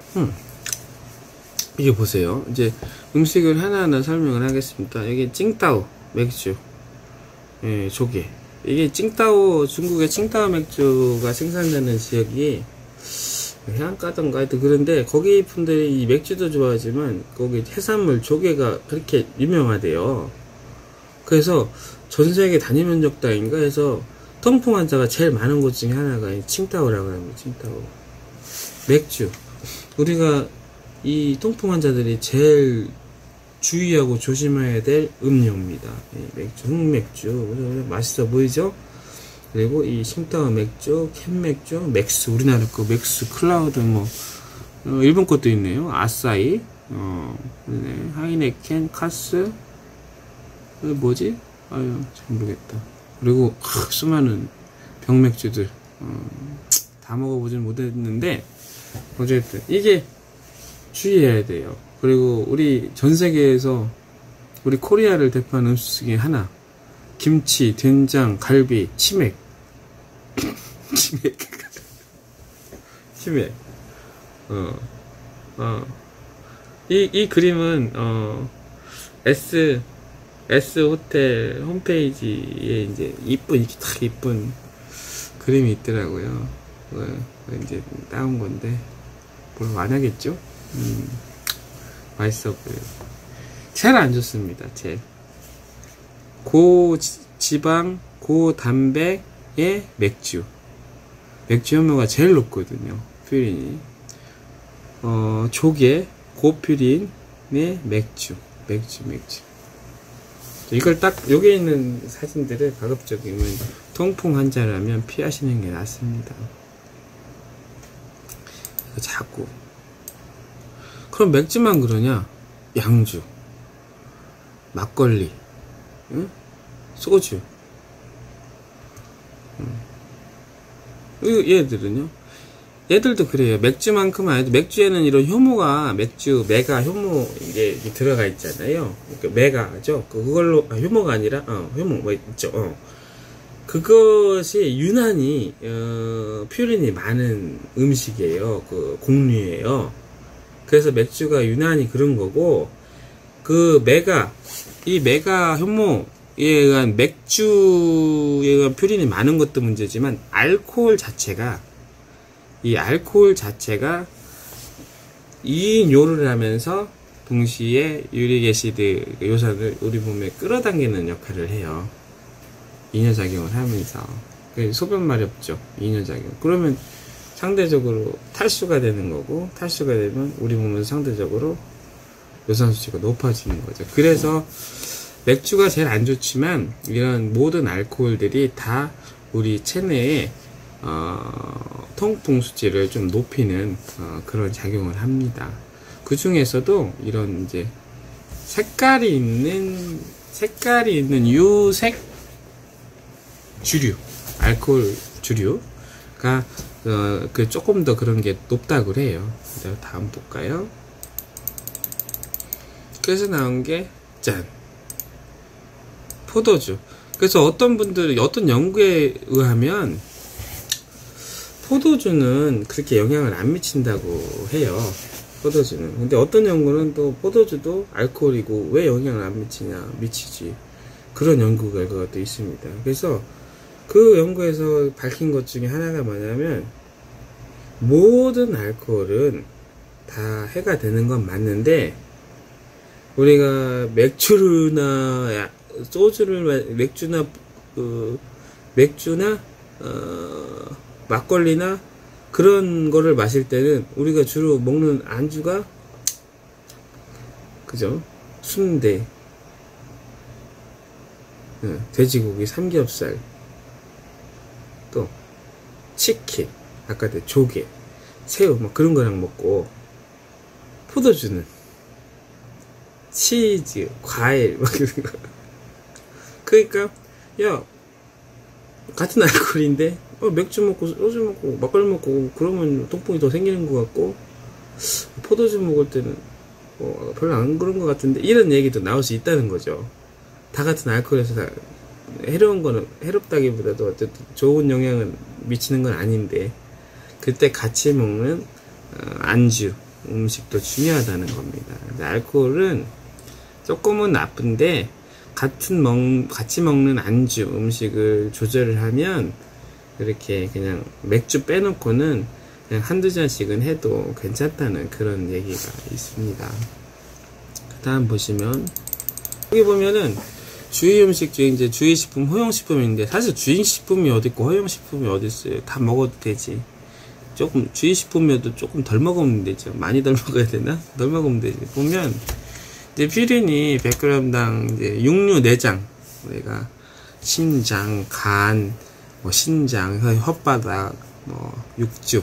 이게 보세요. 이제 음식을 하나하나 설명을 하겠습니다. 이게 칭따오 맥주, 예, 조개. 이게 칭따오, 중국의 칭따오 맥주가 생산되는 지역이 해안가던가 하여튼 그런데 거기 분들이 이 맥주도 좋아하지만 거기 해산물 조개가 그렇게 유명하대요. 그래서 전 세계 단위 면적당인가 해서 통풍 환자가 제일 많은 곳 중에 하나가 이 칭따오라고 합니다. 칭따오 맥주. 우리가 이 통풍 환자들이 제일 주의하고 조심해야 될 음료입니다. 맥주, 흑맥주. 맛있어 보이죠? 그리고 이 칭따오 맥주, 캔 맥주, 맥스, 우리나라 거 맥스, 클라우드, 일본 것도 있네요. 아사히, 네, 하이네켄, 카스, 뭐지? 아유, 잘 모르겠다. 그리고, 수많은 병맥주들, 다 먹어보진 못했는데, 어쨌든, 이게 주의해야 돼요. 그리고 우리 전 세계에서 우리 코리아를 대표하는 음식 중에 하나, 김치, 된장, 갈비, 치맥. 치맥. 이 그림은, S 호텔 홈페이지에 이제 이렇게 딱 이쁜 그림이 있더라고요. 이제 따온 건데, 뭘 안 하겠죠? 맛있어 보여요. 제일 안 좋습니다, 제일. 고지방, 고단백의 맥주. 맥주 혐오가 제일 높거든요. 퓨린이. 조개, 고퓨린의 맥주. 이걸 딱, 여기 있는 사진들을 가급적이면 통풍 환자라면 피하시는 게 낫습니다. 자꾸. 그럼 맥주만 그러냐? 양주, 막걸리, 응? 소주. 얘들은요? 얘들도 그래요. 맥주만큼은 아니도 맥주에는 이런 효모가 메가 효모 이게 들어가 있잖아요. 그러니까 메가죠. 그걸로 효모가 아니라 효모 뭐 있죠. 그것이 유난히 퓨린이 많은 음식이에요. 그 곡류예요. 그래서 맥주가 유난히 그런 거고 이 메가 효모에 의한 맥주에 의한 퓨린이 많은 것도 문제지만 알코올 자체가 2인 요를 하면서 동시에 유릭애시드 요산을 우리 몸에 끌어당기는 역할을 해요. 이뇨작용을 하면서. 소변 마렵죠. 이뇨작용. 그러면 상대적으로 탈수가 되는 거고, 탈수가 되면 우리 몸은 상대적으로 요산 수치가 높아지는 거죠. 그래서 맥주가 제일 안 좋지만 이런 모든 알코올들이 다 우리 체내에 통풍 수치를 좀 높이는 그런 작용을 합니다. 그 중에서도 이런 이제 색깔이 있는 유색 주류, 알코올 주류가 조금 더 그런 게 높다고 그래요. 다음 볼까요? 그래서 나온 게 짠, 포도주. 그래서 어떤 연구에 의하면 포도주는 그렇게 영향을 안 미친다고 해요. 포도주는. 근데 어떤 연구는 또 포도주도 알코올이고 왜 영향을 안 미치냐? 미치지. 그런 연구 결과가 또 있습니다. 그래서 그 연구에서 밝힌 것 중에 하나가 뭐냐면 모든 알코올은 다 해가 되는 건 맞는데 우리가 맥주나 막걸리나 그런 거를 마실 때는 우리가 주로 먹는 안주가 그죠? 순대, 돼지고기, 삼겹살, 또 치킨, 아까 조개, 새우 막 그런 거랑 먹고 포도주는 치즈, 과일 막 이런 거. 그러니까 야 같은 알코올인데 맥주 먹고 소주 먹고 막걸리 먹고 그러면 통풍이 더 생기는 것 같고 포도주 먹을 때는 별로 안 그런 것 같은데 이런 얘기도 나올 수 있다는 거죠. 다 같은 알코올에서 다 해로운 거는 해롭다기보다도 어쨌든 좋은 영향을 미치는 건 아닌데 그때 같이 먹는 안주 음식도 중요하다는 겁니다. 근데 알코올은 조금은 나쁜데 같이 먹는 안주 음식을 조절을 하면 이렇게 그냥 맥주 빼놓고는 그냥 한두 잔씩은 해도 괜찮다는 그런 얘기가 있습니다. 그 다음 보시면 여기 보면은 주의 음식 중에 이제 주의식품, 허용식품인데 사실 주의식품이 어디 있고 허용식품이 어디 있어요. 다 먹어도 되지. 조금 주의식품이어도 조금 덜 먹으면 되죠. 많이 덜 먹어야 되나? 덜 먹으면 되지. 보면 이제 퓨린이 100g당 이제 육류 내장, 우리가 심장, 간, 뭐 신장, 혓바닥, 뭐 육즙,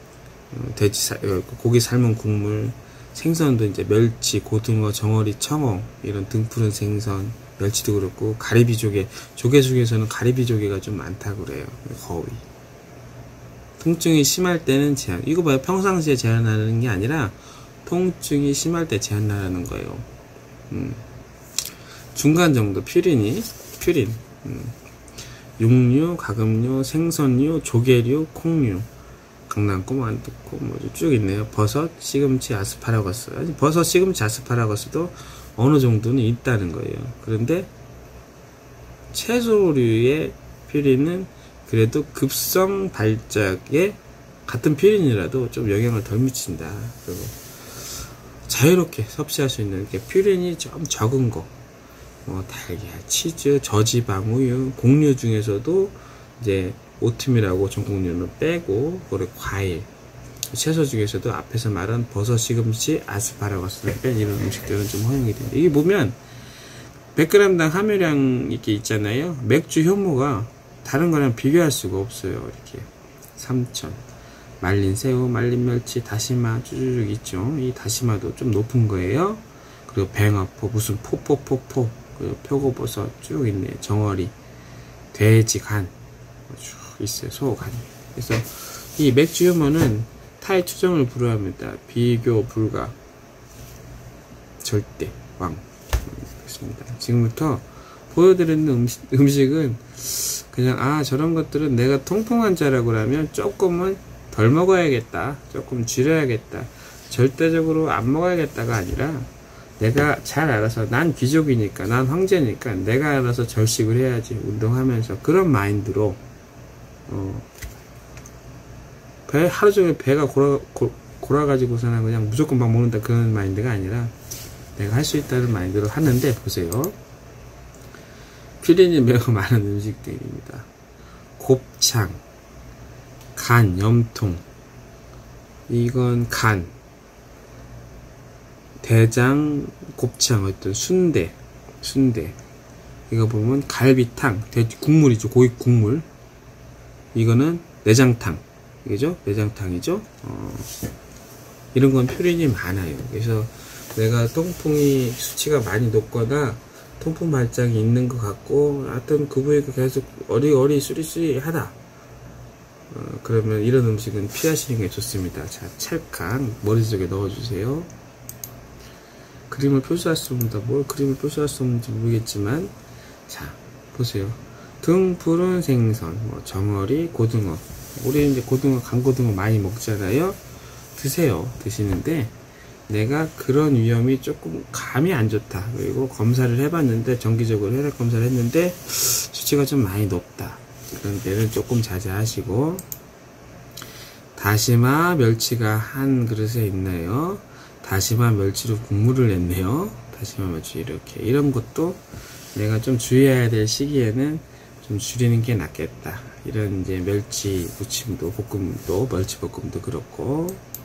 고기 삶은 국물, 생선도 이제 멸치, 고등어, 정어리, 청어 이런 등푸른 생선, 멸치도 그렇고 가리비조개, 조개 중에서는 가리비조개가 좀 많다고 그래요. 거의. 통증이 심할 때는 제한. 이거 봐요. 평상시에 제한하는 게 아니라 통증이 심할 때 제한하라는 거예요. 중간 정도 퓨린. 육류, 가금류, 생선류, 조개류, 콩류, 강낭콩, 만두콩, 뭐 쭉 있네요. 버섯, 시금치, 아스파라거스. 버섯, 시금치, 아스파라거스도 어느 정도는 있다는 거예요. 그런데 채소류의 퓨린은 그래도 급성 발작에 같은 퓨린이라도 좀 영향을 덜 미친다. 그리고 자유롭게 섭취할 수 있는 게 퓨린이 좀 적은 거, 뭐 달걀, 치즈, 저지방 우유, 곡류 중에서도 이제 오트밀하고 전곡류는 빼고, 그리고 과일, 채소 중에서도 앞에서 말한 버섯, 시금치, 아스파라거스를 뺀 이런 음식들은 좀 허용이 됩니다. 이게 보면 100g당 함유량 이렇게 있잖아요. 맥주 효모가 다른 거랑 비교할 수가 없어요. 이렇게 3000, 말린 새우, 말린 멸치, 다시마 쭈쭈쭉 있죠. 이 다시마도 좀 높은 거예요. 그리고 뱅어포, 무슨 포포포포, 그리고 표고버섯 쭉 있네요. 정어리, 돼지 간 쭉 있어요. 소간. 그래서 이 맥주 효모는 타의 추정을 불허합니다. 비교 불가. 절대 왕. 그렇습니다. 지금부터 보여드리는 음식은 그냥 저런 것들은 내가 통풍 환자라고 하면 조금은 덜 먹어야겠다, 조금 줄여야겠다, 절대적으로 안 먹어야겠다가 아니라 내가 잘 알아서, 난 귀족이니까, 난 황제니까 내가 알아서 절식을 해야지, 운동하면서. 그런 마인드로 하루 종일 배가 골아가지고서는 그냥 무조건 막 먹는다, 그런 마인드가 아니라 내가 할 수 있다는 마인드로 하는데, 보세요. 퓨린이 매우 많은 음식들입니다. 곱창, 간, 염통, 이건 간, 대장, 곱창, 어떤 순대, 이거 보면 갈비탕, 돼지 국물이죠. 고기 국물. 이거는 내장탕, 이죠? 내장탕이죠. 이런 건 퓨린이 많아요. 그래서 내가 통풍이 수치가 많이 높거나 통풍 발작이 있는 것 같고, 하여튼 그 부위가 계속 어리어리 쓰리쓰리 하다, 그러면 이런 음식은 피하시는 게 좋습니다. 자, 찰칵 머릿속에 넣어주세요. 그림을 표시할 수 없는다. 뭘 그림을 표시할 수 없는지 모르겠지만, 자, 보세요. 등푸른 생선, 뭐 정어리, 고등어. 우리 이제 고등어, 강고등어 많이 먹잖아요. 드세요. 드시는데 내가 그런 위험이 조금 감이 안 좋다, 그리고 검사를 해봤는데, 정기적으로 혈액 검사를 했는데 수치가 좀 많이 높다, 그런 때는 조금 자제하시고. 다시마, 멸치가 한 그릇에 있네요. 다시마, 멸치로 국물을 냈네요. 다시마, 멸치 이렇게. 이런 것도 내가 좀 주의해야 될 시기에는 좀 줄이는 게 낫겠다. 이런 이제 멸치 무침도, 볶음도, 멸치 볶음도 그렇고.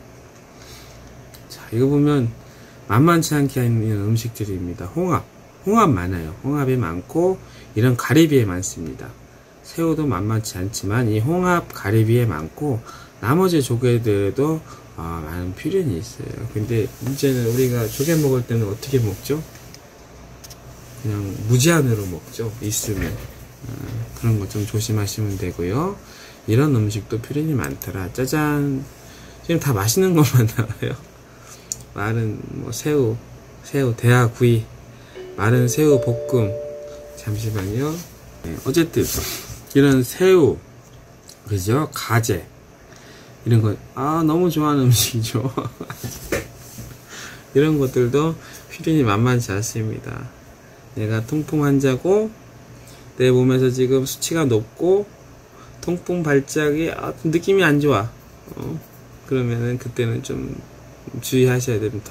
자, 이거 보면 만만치 않게 있는 음식들입니다. 홍합 많아요. 홍합이 많고, 이런 가리비에 많습니다. 새우도 만만치 않지만 이 홍합, 가리비에 많고, 나머지 조개들도 많은 퓨린이 있어요. 근데 문제는 우리가 조개 먹을 때는 어떻게 먹죠? 그냥 무제한으로 먹죠. 있으면. 그런 거 좀 조심하시면 되고요. 이런 음식도 퓨린이 많더라. 짜잔. 지금 다 맛있는 것만 나와요. 마른 뭐 새우, 대하구이, 마른 새우 볶음. 잠시만요. 네, 어쨌든 이런 새우, 그죠? 가재, 이런 거 너무 좋아하는 음식이죠. 이런 것들도 퓨린이 만만치 않습니다. 내가 통풍 환자고 내 몸에서 지금 수치가 높고 통풍 발작이 느낌이 안 좋아. 그러면은 그때는 좀 주의하셔야 됩니다.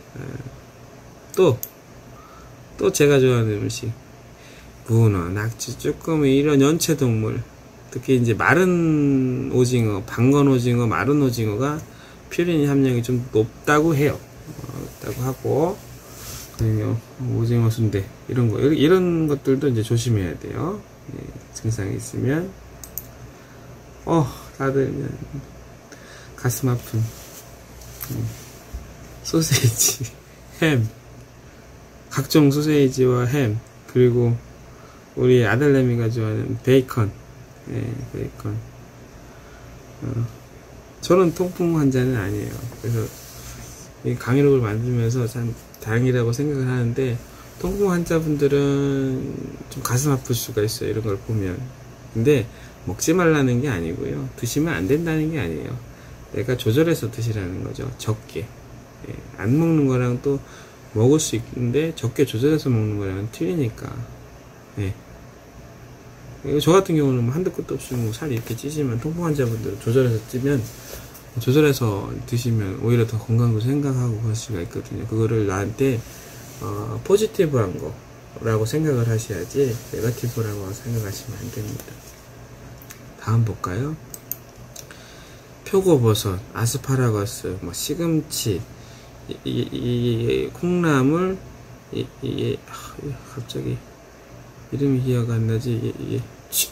또 제가 좋아하는 음식, 문어, 낙지, 쭈꾸미 이런 연체동물, 특히 이제 마른 오징어, 방건 오징어, 마른 오징어가 퓨린 함량이 좀 높다고 해요. 높다고 하고, 그리고 오징어 순대 이런 것들도 이제 조심해야 돼요. 증상이 있으면 다들 가슴 아픈 소세지, 햄, 각종 소세지와 햄, 그리고 우리 아들내미가 좋아하는 베이컨, 베이컨. 저는 통풍 환자는 아니에요. 그래서 이 강의록을 만들면서 참 다행이라고 생각을 하는데, 통풍 환자분들은 좀 가슴 아플 수가 있어요. 이런 걸 보면. 근데 먹지 말라는 게 아니고요. 드시면 안 된다는 게 아니에요. 내가 조절해서 드시라는 거죠. 적게. 안 먹는 거랑 또 먹을 수 있는데 적게 조절해서 먹는 거랑은 틀리니까. 저 같은 경우는 한도 끝도 없이 살이 이렇게 찌지만, 통풍 환자분들은 조절해서 드시면 오히려 더 건강도 생각하고 그럴 수가 있거든요. 그거를 나한테 포지티브한 거라고 생각을 하셔야지 네거티브라고 생각하시면 안 됩니다. 다음 볼까요? 표고버섯, 아스파라거스, 시금치, 콩나물, 갑자기 이름이 기억 안 나지.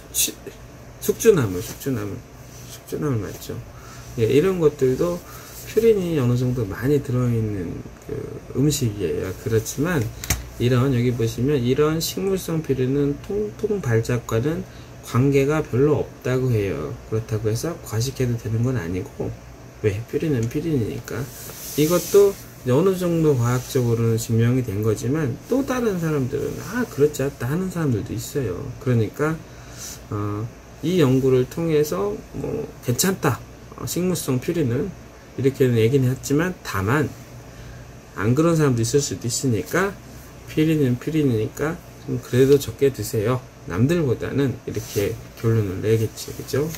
숙주나물 맞죠? 이런 것들도 퓨린이 어느 정도 많이 들어있는 음식이에요. 그렇지만 여기 보시면 이런 식물성 퓨린은 통풍 발작과는 관계가 별로 없다고 해요. 그렇다고 해서 과식해도 되는 건 아니고, 왜? 퓨린은 퓨린이니까. 이것도 어느 정도 과학적으로는 증명이 된 거지만, 또 다른 사람들은 그렇지 않다 하는 사람들도 있어요. 그러니까 이 연구를 통해서 괜찮다, 식물성 퓨린은, 이렇게는 얘기는 했지만, 다만 안 그런 사람도 있을 수도 있으니까 퓨린은 퓨린이니까 좀 그래도 적게 드세요. 남들보다는, 이렇게 결론을 내겠지. 그죠?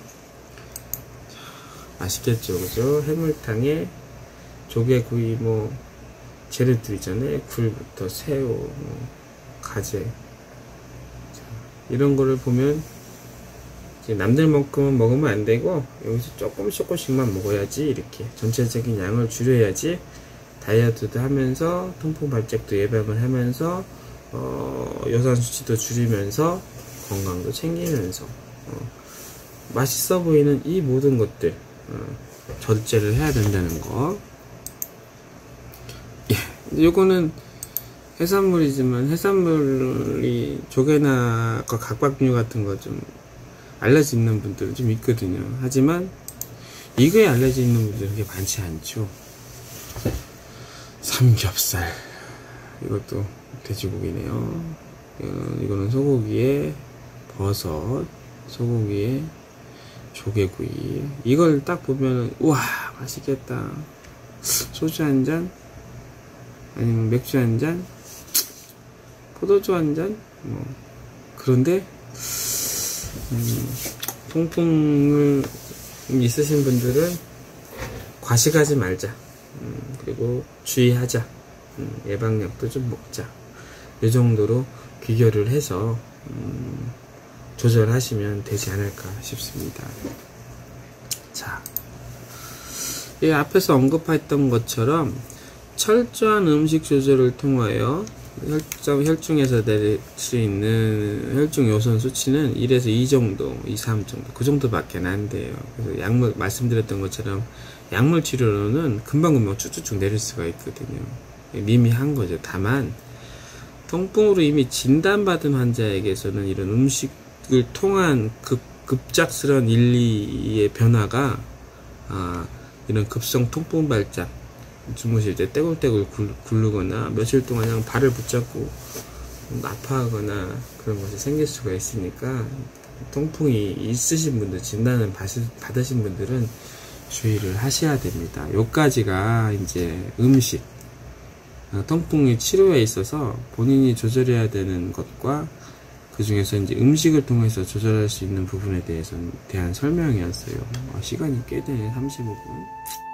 맛있겠죠. 그죠? 해물탕에 조개구이 재료들 있잖아요. 굴부터 새우, 가재, 이런 거를 보면 남들만큼은 먹으면 안 되고, 여기서 조금씩만 먹어야지. 이렇게 전체적인 양을 줄여야지 다이어트도 하면서 통풍 발작도 예방을 하면서 요산 수치도 줄이면서 건강도 챙기면서 맛있어 보이는 이 모든 것들 절제를 해야 된다는 거. 요거는 해산물이지만, 해산물이 조개나 각각류 같은 거 좀 알레르기 있는 분들은 좀 있거든요. 하지만 이거에 알레르기 있는 분들은 그렇게 많지 않죠. 삼겹살, 이것도 돼지고기네요. 이거는 소고기에 버섯, 소고기에 조개구이. 이걸 딱 보면 우와 맛있겠다. 소주 한 잔, 아니면 맥주 한 잔, 포도주 한 잔, 그런데 통풍을 있으신 분들은 과식하지 말자. 그리고 주의하자. 예방약도 좀 먹자. 이 정도로 비교를 해서 조절하시면 되지 않을까 싶습니다. 자, 앞에서 언급했던 것처럼 철저한 음식 조절을 통하여 혈중에서 내릴 수 있는 혈중 요선 수치는 1에서 2 정도, 2, 3 정도, 그 정도밖에 안 돼요. 그래서 말씀드렸던 것처럼 약물 치료로는 금방금방 쭉쭉쭉 내릴 수가 있거든요. 미미한 거죠. 다만 통풍으로 이미 진단받은 환자에게서는 이런 음식을 통한 급작스러운 1, 2의 변화가 이런 급성 통풍 발작, 주무실 때 떼굴떼굴 굴르거나 며칠 동안 그냥 발을 붙잡고 아파하거나 그런 것이 생길 수가 있으니까, 통풍이 있으신 분들, 진단을 받으신 분들은 주의를 하셔야 됩니다. 요까지가 이제 음식, 통풍의 치료에 있어서 본인이 조절해야 되는 것과 그 중에서 이제 음식을 통해서 조절할 수 있는 부분에 대한 설명이었어요. 시간이 꽤 되네, 35분.